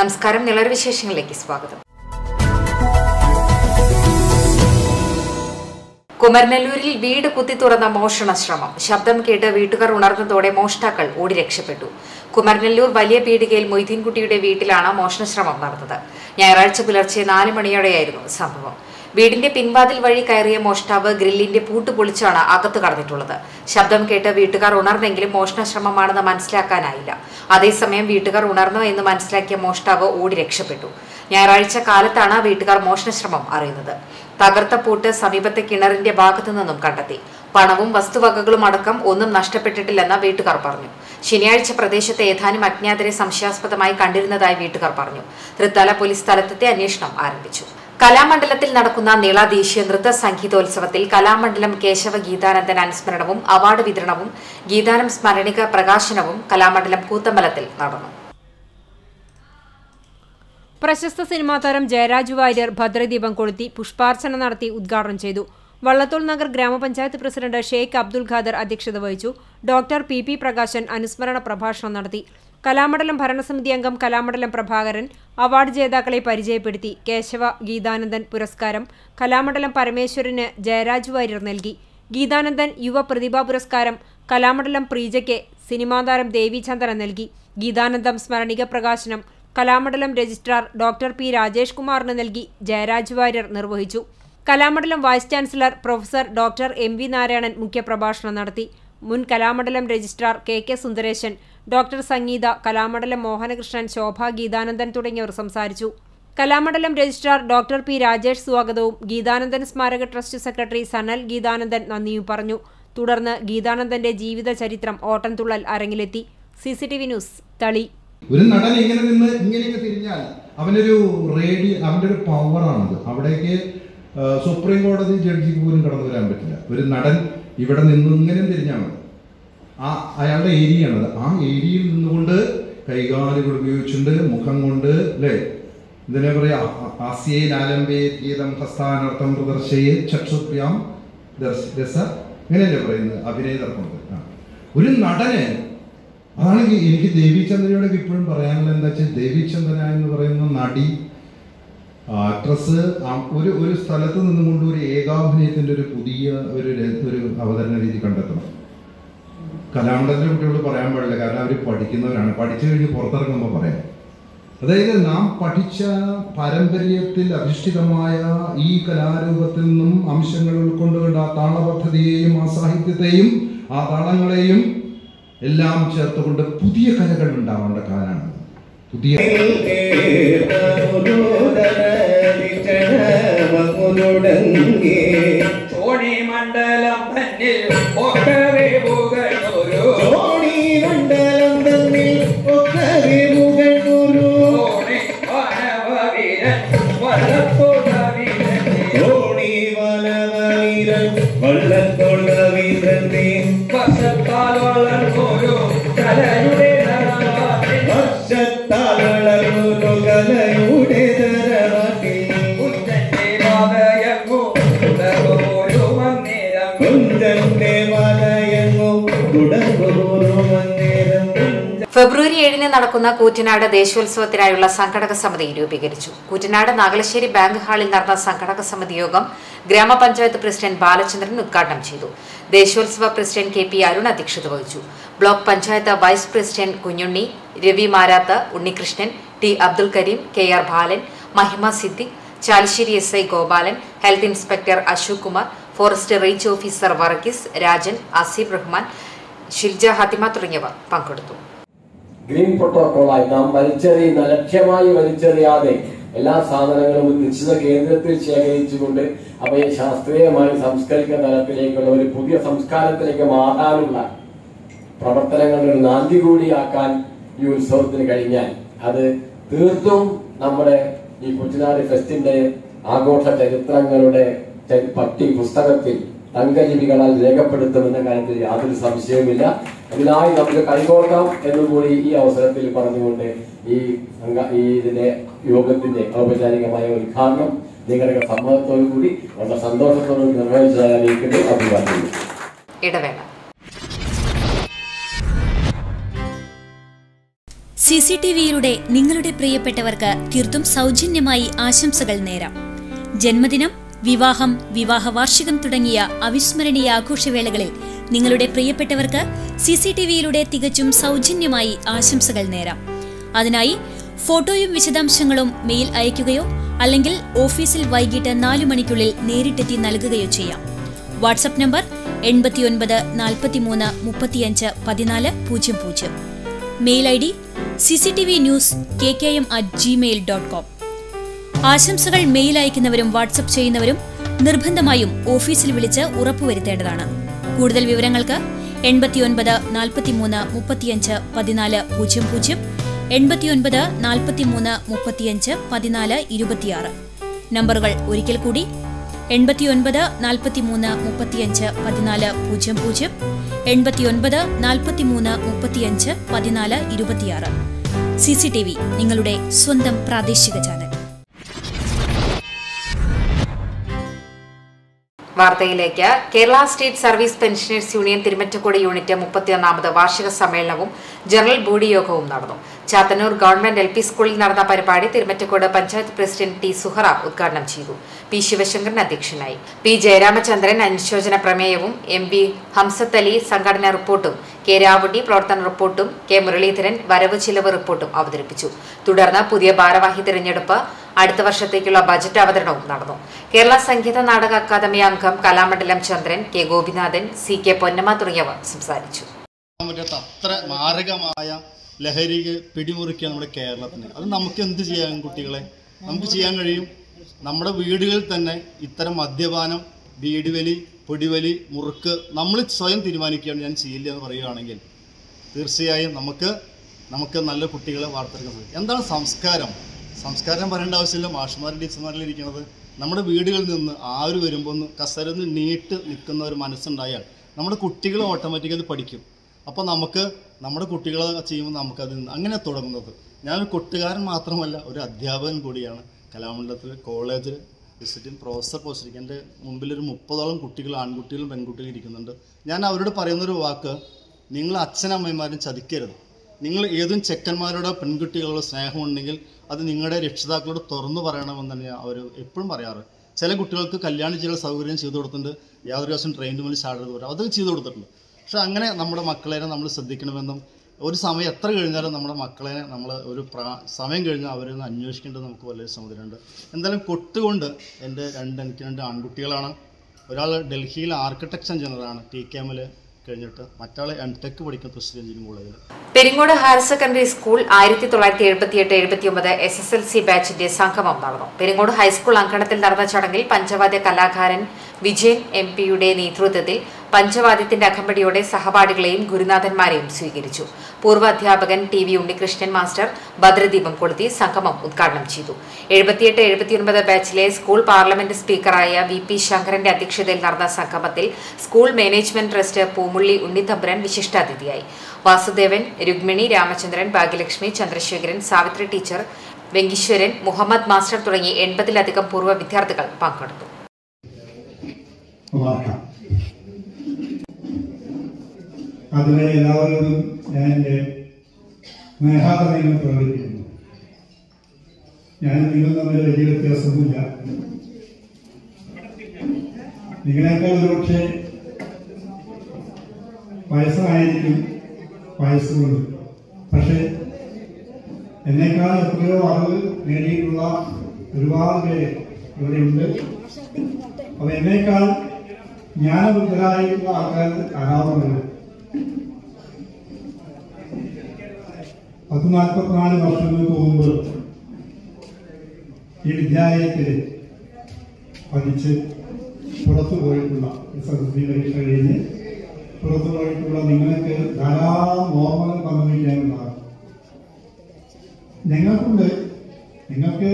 നമസ്കാരം, നിളർ വിശേഷങ്ങളിലേക്ക് സ്വാഗതം. കുമരനെല്ലൂരിൽ വീട് കുത്തി തുറന്ന മോഷണ ശ്രമം. ശബ്ദം കേട്ട് വീട്ടുകാർ ഉണർന്നതോടെ മോഷ്ടാക്കൾ ഓടി രക്ഷപ്പെട്ടു. കുമരനെല്ലൂർ വലിയ പീടികയിൽ മൊയ്തീൻകുട്ടിയുടെ വീട്ടിലാണ് മോഷണശ്രമം നടന്നത്. ഞായറാഴ്ച പുലർച്ചെ 4 മണിയോടെയായിരുന്നു സംഭവം. വീടിന്റെ പിൻവാതിൽ വഴി കയറിയ മോഷ്ടാവ് ഗ്രില്ലിന്റെ പൂട്ട് പൊളിച്ചാണ് അകത്ത് കടന്നിട്ടുള്ളത്. ശബ്ദം കേട്ട് വീട്ടുകാർ ഉണർന്നെങ്കിലും മോഷണശ്രമമാണെന്ന് മനസ്സിലാക്കാനായില്ല. അതേസമയം വീട്ടുകാർ ഉണർന്നോ എന്ന് മനസ്സിലാക്കിയ മോഷ്ടാവ് ഓടി രക്ഷപ്പെട്ടു. ഞായറാഴ്ച കാലത്താണ് വീട്ടുകാർ മോഷണശ്രമം അറിയുന്നത്. തകർത്ത പൂട്ട് സമീപത്തെ കിണറിന്റെ ഭാഗത്തു നിന്നും കണ്ടെത്തി. പണവും വസ്തുവകകളും അടക്കം ഒന്നും നഷ്ടപ്പെട്ടിട്ടില്ലെന്ന് വീട്ടുകാർ പറഞ്ഞു. ശനിയാഴ്ച പ്രദേശത്തെ ഏതാനും അജ്ഞാതരെ സംശയാസ്പദമായി കണ്ടിരുന്നതായി വീട്ടുകാർ പറഞ്ഞു. തൃത്താല പോലീസ് സ്ഥലത്തെത്തി അന്വേഷണം ആരംഭിച്ചു. കലാമണ്ഡലത്തിൽ നടക്കുന്ന നീള ദേശീയ നൃത്ത സംഗീതോത്സവത്തിൽ കലാമണ്ഡലം കേശവ ഗീതാനന്ദൻ അനുസ്മരണവും അവാർഡ് വിതരണവും ഗീതാനം സ്മരണിക പ്രകാശനവും കലാമണ്ഡലം കൂത്തമ്പലത്തിൽ നടന്നു. പ്രശസ്ത സിനിമാ താരം ജയരാജ് വാര്യർ ഭദ്രദീപം കൊളുത്തി പുഷ്പാർച്ചന നടത്തി ഉദ്ഘാടനം ചെയ്തു. വള്ളത്തോൾ നഗർ ഗ്രാമപഞ്ചായത്ത് പ്രസിഡന്റ് ഷെയ്ഖ് അബ്ദുൽ ഖാദർ അധ്യക്ഷത വഹിച്ചു. ഡോക്ടർ PP പ്രകാശൻ അനുസ്മരണ പ്രഭാഷണം നടത്തി. കലാമണ്ഡലം ഭരണസമിതി അംഗം കലാമണ്ഡലം പ്രഭാകരൻ അവാർഡ് ജേതാക്കളെ പരിചയപ്പെടുത്തി. കേശവ ഗീതാനന്ദൻ പുരസ്കാരം കലാമണ്ഡലം പരമേശ്വരന് ജയരാജ് വാര്യർ നൽകി. ഗീതാനന്ദൻ യുവ പ്രതിഭാ പുരസ്കാരം കലാമണ്ഡലം പ്രീജയ്ക്ക് സിനിമാതാരം ദേവിചന്ദ്രൻ നൽകി. ഗീതാനന്ദം സ്മരണിക പ്രകാശനം Kalamandalam registrar doctor P Rajesh കുമാറിന് നൽകി ജയരാജ് വാര്യർ നിർവഹിച്ചു. Kalamandalam vice chancellor professor doctor MV Narayanan മുഖ്യപ്രഭാഷണം നടത്തി. മുൻ Kalamandalam registrar KK Sundaresan, doctor Sangeetha, Kalamandalam Mohanakrishnan, Shobha Geethanandan തുടങ്ങിയവർ സംസാരിച്ചു. Kalamandalam registrar doctor P Rajesh സ്വാഗതവും ഗീതാനന്ദൻ സ്മാരക ട്രസ്റ്റ് സെക്രട്ടറി സനൽ ഗീതാനന്ദൻ നന്ദിയും പറഞ്ഞു. തുടർന്ന് ഗീതാനന്ദന്റെ ജീവിത ചരിത്രം ഓട്ടംതുള്ളൽ അരങ്ങിലെത്തി. CCTV news, Thali. ഒരു നടൻ ഇങ്ങനെ നിന്ന് ഇങ്ങനെയൊക്കെ തിരിഞ്ഞാൽ അവൻ്റെ ഒരു പവറാണത്. അവിടേക്ക് സുപ്രീം കോടതി ജഡ്ജിക്ക് പോലും കടന്നു വരാൻ പറ്റില്ല. ഒരു നടൻ ഇവിടെ നിന്ന് ഇങ്ങനെ തിരിഞ്ഞാൽ മതി. അയാളുടെ ഏരിയയാണത്. ആ ഏരിയയിൽ നിന്നുകൊണ്ട് കൈകാലുകൾ ഉപയോഗിച്ചുകൊണ്ട് മുഖം കൊണ്ട് അല്ലേ ഇതിനെ പറയാ ആസ്യേനാലംബേതം ഹസ്താനർത്ഥം പ്രദർശയെ ചക്ഷുഭ്യാം രസ ഇങ്ങനെയല്ലേ പറയുന്നത് അഭിനയതർപ്പണത്തിൽ. ഒരു നടന് അതാണെങ്കിൽ എനിക്ക് ദേവിചന്ദ്രയോടൊക്കെ ഇപ്പോഴും പറയാനുള്ളത് എന്താ വെച്ചാൽ ദേവിചന്ദ്രന എന്ന് പറയുന്ന നടി ആക്ട്രസ് ഒരു സ്ഥലത്ത് നിന്നുകൊണ്ട് ഒരു ഏകാഭിനയത്തിന്റെ ഒരു പുതിയ ഒരു അവതരണ രീതി കണ്ടെത്തണം. കലാമണ്ഡലത്തിലെ കുട്ടികളോട് പറയാൻ പാടില്ല, കാരണം അവർ പഠിക്കുന്നവരാണ്. പഠിച്ചു കഴിഞ്ഞ് പുറത്തിറങ്ങുമ്പോൾ പറയാം. അതായത് നാം പഠിച്ച പാരമ്പര്യത്തിൽ അധിഷ്ഠിതമായ ഈ കലാരൂപത്തിൽ നിന്നും അംശങ്ങൾ ഉൾക്കൊണ്ടുകൊണ്ട് ആ താളപദ്ധതിയെയും ആ സാഹിത്യത്തെയും ആ താളങ്ങളെയും എല്ലാം ചേർത്തുകൊണ്ട് പുതിയ കലകൾ ഉണ്ടാവേണ്ട കാലമാണ്. പുതിയ ഫെബ്രുവരി 7 നടക്കുന്ന കൂറ്റനാട് ദേശോത്സവത്തിനായുള്ള സംഘടക സമിതി രൂപീകരിച്ചു. കൂറ്റനാട് നാഗലശ്ശേരി ബാങ്ക് ഹാളിൽ നടന്ന സംഘടക സമിതി യോഗം ഗ്രാമപഞ്ചായത്ത് പ്രസിഡന്റ് ബാലചന്ദ്രൻ ഉദ്ഘാടനം ചെയ്തു. ദേശോത്സവ പ്രസിഡന്റ് KP അരുൺ അധ്യക്ഷത വഹിച്ചു. Block panchayat vice president Kunhunni, Ravi Marath, Unnikrishnan, T Abdul Kareem, KR Balan, Mahima Siddique, Chalissery SI Gopalan, health inspector Ashok Kumar, forest range officer Varghese, Rajan, Asif Rahman, Shilja Hathima തുടങ്ങിയവർ പങ്കെടുത്തു. ഗ്രീൻ പ്രോട്ടോകോളായി നാം വലിച്ചെറിയുന്ന ലക്ഷ്യമായി വലിച്ചെറിയാതെ എല്ലാ സാധനങ്ങളും നിശ്ചിത കേന്ദ്രത്തിൽ ശേഖരിച്ചുകൊണ്ട് അവയെ ശാസ്ത്രീയമായി സംസ്കരിക്കുന്ന തലത്തിലേക്കുള്ള ഒരു പുതിയ സംസ്കാരത്തിലേക്ക് മാറാനുള്ള പ്രവർത്തനങ്ങളുടെ നാന്തി കൂടിയാക്കാൻ ഈ ഉത്സവത്തിന് കഴിഞ്ഞാൽ അത് തീർത്തും നമ്മുടെ ഈ കുട്ടനാട് ഫെസ്റ്റിന്റെ ആഘോഷ ചരിത്രങ്ങളുടെ പുസ്തകത്തിൽ തങ്കലിപികളാൽ രേഖപ്പെടുത്തുമെന്ന കാര്യത്തിൽ യാതൊരു സംശയവുമില്ല. അതിനായി നമുക്ക് കൈകോർക്കാം എന്നുകൂടി ഈ അവസരത്തിൽ പറഞ്ഞുകൊണ്ട് ഇതിന്റെ യോഗത്തിന്റെ ഔപചാരികമായ ഉദ്ഘാടനം നിങ്ങളുടെ സമ്മതത്തോടു കൂടി വളരെ സന്തോഷത്തോടു നിർവഹിച്ചതായി അറിയിക്കുന്നു. അഭിവാദ്യം. ഇടവേള. CCTVയിലൂടെ നിങ്ങളുടെ പ്രിയപ്പെട്ടവർക്ക് തീർത്തും സൗജന്യമായി ആശംസകൾ നേരാം. ജന്മദിനം, വിവാഹം, വിവാഹ വാർഷികം തുടങ്ങിയ അവിസ്മരണീയ ആഘോഷവേളകളിൽ നിങ്ങളുടെ പ്രിയപ്പെട്ടവർക്ക് CCTVയിലൂടെ തികച്ചും സൗജന്യമായി ആശംസകൾ നേരാം. അതിനായി ഫോട്ടോയും വിശദാംശങ്ങളും മെയിൽ അയയ്ക്കുകയോ അല്ലെങ്കിൽ ഓഫീസിൽ വൈകിട്ട് 4 മണിക്കുള്ളിൽ നേരിട്ടെത്തി നൽകുകയോ ചെയ്യാം. WhatsApp number 89 43 35 14 00. Mail ID cctvnews@gmail.com. ആശംസകൾ മെയിൽ അയക്കുന്നവരും വാട്സ്ആപ്പ് ചെയ്യുന്നവരും നിർബന്ധമായും ഓഫീസിൽ വിളിച്ച് ഉറപ്പുവരുത്തേണ്ടതാണ്. കൂടുതൽ വിവരങ്ങൾക്ക് 89 43 35 14 00, 89 43 35 14 26. നമ്പറുകൾ ഒരിക്കൽ കൂടി 89 43 35 14 00, 89 43 35 14 26. CCTV, നിങ്ങളുടെ സ്വന്തം പ്രാദേശിക ചാനൽ. വാർത്തയിലേക്ക്. Kerala state service pensioners union Thirumittacode unit 31ാമത് വാർഷിക സമ്മേളനവും ജനറൽ ബോഡി യോഗവും നടന്നു. ചാത്തന്നൂർ ഗവൺമെന്റ് LP സ്കൂളിൽ നടന്ന പരിപാടി തിരുമറ്റക്കോട് പഞ്ചായത്ത് പ്രസിഡന്റ് T. സുഹറ ഉദ്ഘാടനം ചെയ്തു. P. ശിവശങ്കരൻ അധ്യക്ഷനായി. P. ജയരാമചന്ദ്രൻ അനുശോചന പ്രമേയവും, MV ഹംസത്ത് അലി സംഘടനാ റിപ്പോർട്ടും, K. രാവുണ്ണി പ്രവർത്തന റിപ്പോർട്ടും, K. മുരളീധരൻ വരവ് ചിലവ് റിപ്പോർട്ടും അവതരിപ്പിച്ചു. തുടർന്ന് പുതിയ ഭാരവാഹി തിരഞ്ഞെടുപ്പ്, അടുത്ത വർഷത്തേക്കുള്ള ബജറ്റ് അവതരണവും നടന്നു. കേരള സംഗീത നാടക അക്കാദമി അംഗം കലാമണ്ഡലം ചന്ദ്രൻ, K. Gopinathan, C. K. Ponnamma തുടങ്ങിയവർ സംസാരിച്ചു. അത്ര മാരകമായ ലഹരി പിടിമുറിക്കുക നമ്മുടെ കേരളത്തിന്. അത് നമുക്ക് എന്ത് ചെയ്യാൻ കുട്ടികളെ നമുക്ക് ചെയ്യാൻ കഴിയും? നമ്മുടെ വീടുകളിൽ തന്നെ ഇത്തരം മദ്യപാനം, ബീഡിവലി, പൊടിവലി, മുറുക്ക് നമ്മൾ സ്വയം തീരുമാനിക്കുകയാണ് ഞാൻ ചെയ്യില്ല എന്ന് പറയുകയാണെങ്കിൽ തീർച്ചയായും നമുക്ക് നല്ല കുട്ടികളെ വാർത്തെടുക്കാൻ കഴിയും. എന്താണ് സംസ്കാരം പറയേണ്ട ആവശ്യമില്ല. മാഷ്മാരും ടീച്ചർമാരിൽ ഇരിക്കുന്നത് നമ്മുടെ വീടുകളിൽ നിന്ന് ആര് വരുമ്പോൾ ഒന്ന് കസേരയിൽ നിന്ന് നീട്ട് നിൽക്കുന്ന ഒരു മനസ്സുണ്ടായാൽ നമ്മുടെ കുട്ടികൾ ഓട്ടോമാറ്റിക്കലി പഠിക്കും. അപ്പോൾ നമ്മുടെ കുട്ടികളെ ചെയ്യുമ്പോൾ നമുക്കത് അങ്ങനെ തുടങ്ങുന്നത്. ഞാനൊരു കൊട്ടുകാരൻ മാത്രമല്ല, ഒരു അധ്യാപകൻ കൂടിയാണ്. കലാമണ്ഡലത്തിൽ കോളേജിൽ വിസിറ്റിംഗ് പ്രൊഫസർ പോസ്റ്റ്. എൻ്റെ മുമ്പിലൊരു 30ഓളം കുട്ടികൾ, ആൺകുട്ടികളും പെൺകുട്ടികളും ഇരിക്കുന്നുണ്ട്. ഞാൻ അവരോട് പറയുന്നൊരു വാക്ക്, നിങ്ങൾ അച്ഛനമ്മമാരും ചതിക്കരുത്. നിങ്ങൾ ഏതും ചെക്കന്മാരോടോ പെൺകുട്ടികളോടോ സ്നേഹമുണ്ടെങ്കിൽ അത് നിങ്ങളുടെ രക്ഷിതാക്കളോട് തുറന്നു പറയണമെന്ന് തന്നെയാണ് അവർ എപ്പോഴും പറയാറ്. ചില കുട്ടികൾക്ക് കല്യാണം ചെയ്യാൻ സൗകര്യം ചെയ്തു കൊടുത്തിട്ടുണ്ട്. യാതൊരു ദിവസം ട്രെയിനിന് മുന്നിൽ ചാടരുത് പറയാം, അത് ചെയ്തു കൊടുത്തിട്ടുണ്ട്. പക്ഷെ അങ്ങനെ നമ്മുടെ മക്കളെ നമ്മൾ ശ്രദ്ധിക്കണമെന്നും ഒരു സമയം എത്ര കഴിഞ്ഞാലും നമ്മുടെ മക്കളെ നമ്മൾ ഒരു സമയം കഴിഞ്ഞാൽ അവരൊന്ന് അന്വേഷിക്കേണ്ടത് നമുക്ക് വലിയ സമുദ്രമുണ്ട്. എന്തായാലും കൊട്ടുകൊണ്ട് എനിക്ക് രണ്ട് ആൺകുട്ടികളാണ്. ഒരാൾ ഡൽഹിയിൽ ആർക്കിടെക്ചർ എഞ്ചിനീയറാണ്, TKM കഴിഞ്ഞിട്ട്, മറ്റാൾ M.Tech പഠിക്കുന്ന തൃശ്ശൂർ എഞ്ചിനീയറിംഗ് കോളേജിൽ. Peringode higher secondary school 1978-79 SSLC ബാച്ചിന്റെ സംഗമം നടന്നു. പെരിങ്ങോട് ഹൈസ്കൂൾ അങ്കണത്തിൽ നടന്ന ചടങ്ങിൽ പഞ്ചവാദ്യ കലാകാരൻ വിജയൻ MP-യുടെ നേതൃത്വത്തിൽ പഞ്ചവാദ്യത്തിന്റെ അകമ്പടിയോടെ സഹപാഠികളെയും ഗുരുനാഥന്മാരെയും സ്വീകരിച്ചു. പൂർവ്വ അധ്യാപകൻ TV ഉണ്ണികൃഷ്ണൻ മാസ്റ്റർ ഭദ്രദീപം കൊളുത്തി സംഗമം ഉദ്ഘാടനം ചെയ്തു. 78-79 ബാച്ചിലെ സ്കൂൾ പാർലമെന്റ് സ്പീക്കറായ VP ശങ്കരന്റെ അധ്യക്ഷതയിൽ നടന്ന സംഗമത്തിൽ school management trust Poomulli Unnithampuran വിശിഷ്ടാതിഥിയായി. വാസുദേവൻ, രുക്മിണി, രാമചന്ദ്രൻ, ഭാഗ്യലക്ഷ്മി, ചന്ദ്രശേഖരൻ, സാവിത്രി ടീച്ചർ, വെങ്കീശ്വരൻ, മുഹമ്മദ് മാസ്റ്റർ തുടങ്ങി 80-ലധികം പൂർവ്വ വിദ്യാർത്ഥികൾ പങ്കെടുത്തു. അതിനെ എല്ലാവരോടും ഞാൻ എൻ്റെ സ്നേഹാദരങ്ങൾ പ്രകടിപ്പിക്കുന്നു. ഞാൻ നിങ്ങൾ തമ്മിൽ വലിയ വ്യത്യാസമൊന്നുമില്ല. നിങ്ങളെക്കാൾ ഒരുപക്ഷെ വയസ്സായിരിക്കും, വയസ്സുകൊണ്ട്, പക്ഷെ എന്നേക്കാൾ എത്രയോ അറിവ് നേടിയിട്ടുള്ള ഒരുപാട് പേര് ഇവിടെയുണ്ട്. അപ്പൊ എന്നേക്കാൾ ജ്ഞാനബുദ്ധരായിട്ടുള്ള ആൾക്കാർ ധാരാളമുണ്ട്. 44 വർഷങ്ങൾക്ക് മുമ്പ് ഈ വിദ്യാലയത്തിൽ പഠിച്ച് പുറത്തു പോയിട്ടുള്ള SSLC പരീക്ഷ കഴിഞ്ഞ് പുറത്തു പോയിട്ടുള്ള നിങ്ങൾക്ക് ധാരാളം ഓർമ്മകൾ പങ്കുവയ്ക്കാനുണ്ടാകും. ഞങ്ങൾക്കുണ്ട്. നിങ്ങൾക്ക്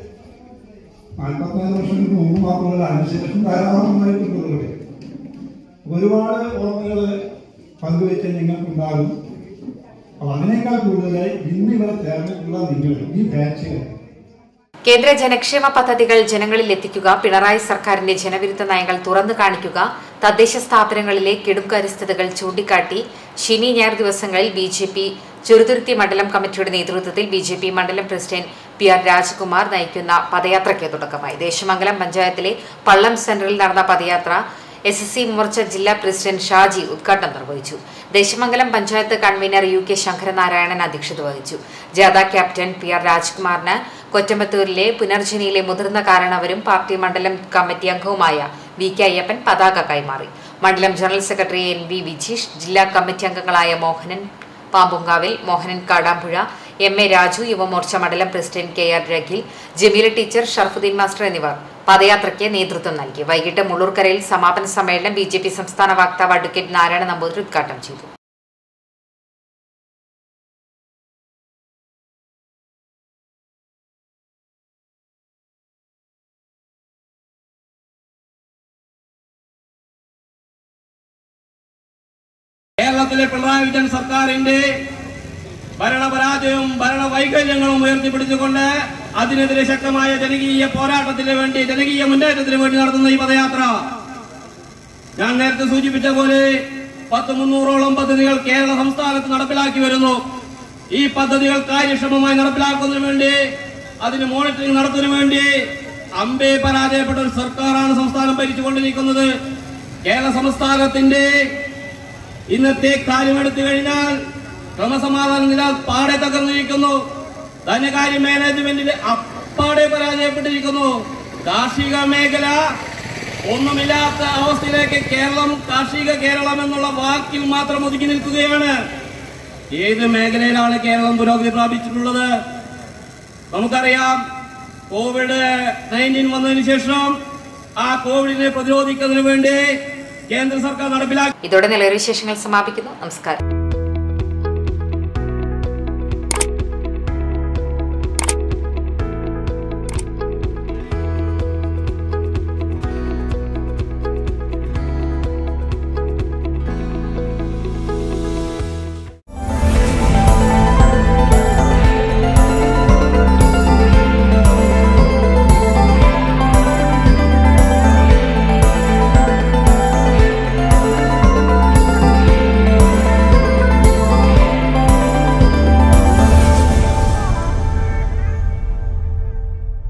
44 വർഷങ്ങൾക്ക് മുമ്പ് മാത്രമല്ല, അതിനുശേഷം ധാരാളമായിട്ടുള്ളവരുടെ ഒരുപാട് ഓർമ്മകൾ പങ്കുവയ്ക്കാൻ ഞങ്ങൾക്കുണ്ടാകും. അപ്പൊ അതിനേക്കാൾ കൂടുതലായി ഇന്നിവിടെ ചേർന്നിട്ടുള്ള നിങ്ങൾ ഈ ബാച്ചുകൾ. കേന്ദ്ര ജനക്ഷേമ പദ്ധതികൾ ജനങ്ങളിൽ എത്തിക്കുക, പിണറായി സർക്കാരിന്റെ ജനവിരുദ്ധ നയങ്ങൾ തുറന്നു കാണിക്കുക, തദ്ദേശ സ്ഥാപനങ്ങളിലെ കെടുകാര്യസ്ഥതകൾ ചൂണ്ടിക്കാട്ടി ശനി ഞായർ ദിവസങ്ങളിൽ BJP ചെറുതുരുത്തി മണ്ഡലം കമ്മിറ്റിയുടെ നേതൃത്വത്തിൽ BJP മണ്ഡലം പ്രസിഡന്റ് PR രാജ്കുമാർ നയിക്കുന്ന പദയാത്രയ്ക്ക് തുടക്കമായി. ദേശമംഗലം പഞ്ചായത്തിലെ പള്ളം സെന്ററിൽ നടന്ന പദയാത്ര SSC മോർച്ച ജില്ലാ പ്രസിഡന്റ് ഷാജി ഉദ്ഘാടനം നിർവഹിച്ചു. ദേശമംഗലം പഞ്ചായത്ത് കൺവീനർ UK ശങ്കരനാരായണൻ അധ്യക്ഷത വഹിച്ചു. ജാഥ ക്യാപ്റ്റൻ PR രാജ്കുമാറിന് കൊറ്റമ്പത്തൂരിലെ പുനർജനിയിലെ മുതിർന്ന കാരണവരും പാർട്ടി മണ്ഡലം കമ്മിറ്റി അംഗവുമായ VK അയ്യപ്പൻ പതാക കൈമാറി. മണ്ഡലം ജനറൽ സെക്രട്ടറി NV വിജീഷ്, ജില്ലാ കമ്മിറ്റി അംഗങ്ങളായ മോഹനൻ പാമ്പുങ്കാവിൽ, മോഹനൻ കാടാമ്പുഴ, MA രാജു, യുവമോർച്ച മണ്ഡലം president KR Rakhil, Jameela teacher, Sharafudheen master എന്നിവർ പദയാത്രയ്ക്ക് നേതൃത്വം നൽകി. വൈകിട്ട് മുള്ളൂർക്കരയിൽ സമാപന സമ്മേളനം BJP സംസ്ഥാന വക്താവ് അഡ്വക്കേറ്റ് നാരായണ നമ്പൂതിരി ഉദ്ഘാടനം ചെയ്തു. കേരളത്തിലെ പിണറായി വിജയൻ സർക്കാരിന്റെ ഭരണപരാജയവും ഭരണവൈകല്യങ്ങളും ഉയർത്തിപ്പിടിച്ചുകൊണ്ട് അതിനെതിരെ ശക്തമായ ജനകീയ പോരാട്ടത്തിന് വേണ്ടി, ജനകീയ മുന്നേറ്റത്തിന് വേണ്ടി നടത്തുന്ന ഈ പദയാത്ര ഞാൻ നേരത്തെ സൂചിപ്പിച്ച പോലെ 300ഓളം പദ്ധതികൾ കേരള സംസ്ഥാനത്ത് നടപ്പിലാക്കി വരുന്നു. ഈ പദ്ധതികൾ കാര്യക്ഷമമായി നടപ്പിലാക്കുന്നതിന് വേണ്ടി, അതിന് മോണിറ്ററിംഗ് നടത്തുന്നതിന് വേണ്ടി അമ്പേ പരാജയപ്പെട്ട ഒരു സർക്കാരാണ് സംസ്ഥാനം ഭരിച്ചുകൊണ്ടിരിക്കുന്നത്. കേരള സംസ്ഥാനത്തിന്റെ ഇന്നത്തെ കാര്യമെടുത്തു കഴിഞ്ഞാൽ ക്രമസമാധാന നില പാടെ തകർന്നിരിക്കുന്നു. ധനകാര്യ മാനേജ്മെന്റിൽ അപ്പാടെ പരാജയപ്പെട്ടിരിക്കുന്നു. കാർഷിക മേഖല ഒന്നുമില്ലാത്ത അവസ്ഥയിലേക്ക് കേരളം, കാർഷിക കേരളം എന്നുള്ള വാക്കിൽ മാത്രം ഒതുങ്ങി നിൽക്കുകയാണ്. ഏത് മേഖലയിലാണ് കേരളം പുരോഗതി പ്രാപിച്ചിട്ടുള്ളത്? നമുക്കറിയാം, COVID-19 വന്നതിന് ശേഷം ആ കോവിഡിനെ പ്രതിരോധിക്കുന്നതിന് വേണ്ടി കേന്ദ്ര സർക്കാർ നടപ്പിലാക്കി. ഇതോടെ നിലവിലെ വിശേഷങ്ങൾ സമാപിക്കുന്നു. നമസ്കാരം.